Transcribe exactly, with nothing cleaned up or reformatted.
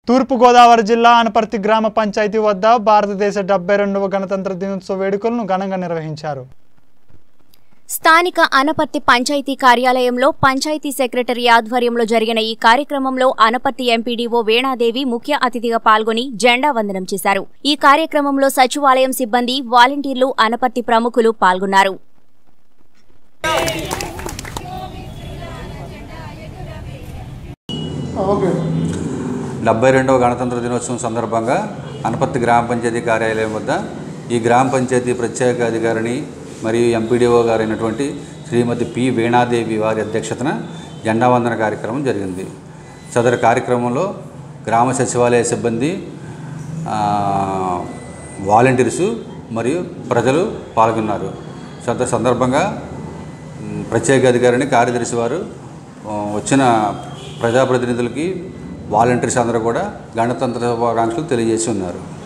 తూర్పు గోదావరి జిల్లా అనపర్తి గ్రామ పంచాయతీ వద్ద భారతదేశ డెబ్బై రెండవ గణతంత్ర దినోత్సవ వేడుకలను ఘనంగా నిర్వహించారు. స్థానిక అనపర్తి పంచాయతీ కార్యాలయంలో పంచాయతీ సెక్రటరీ ఆధ్వర్యంలో జరిగిన ఈ కార్యక్రమంలో అనపర్తి ఎంపీడీఓ వేణాదేవి ముఖ్య అతిథిగా పాల్గొని జెండా వందనం చేశారు. ఈ కార్యక్రమంలో సచివాలయం సిబ్బంది, వాలంటీర్లు, అనపర్తి ప్రముఖులు పాల్గొన్నారు. డెబ్బై రెండవ గణతంత్ర దినోత్సవం సందర్భంగా అనపర్తి గ్రామ పంచాయతీ కార్యాలయం వద్ద ఈ గ్రామ పంచాయతీ ప్రత్యేక అధికారిని మరియు ఎంపీడీఓ గారైనటువంటి శ్రీమతి పి వేణాదేవి వారి అధ్యక్షతన జెండా వందన కార్యక్రమం జరిగింది. సదరు కార్యక్రమంలో గ్రామ సచివాలయ సిబ్బంది, వాలంటీర్సు మరియు ప్రజలు పాల్గొన్నారు. సదరు సందర్భంగా ప్రత్యేక అధికారిని కార్యదర్శి వారు వచ్చిన ప్రజాప్రతినిధులకి, వాలంటీర్స్ అందరూ కూడా గణతంత్ర శుభాకాంక్షలు తెలియజేసి ఉన్నారు.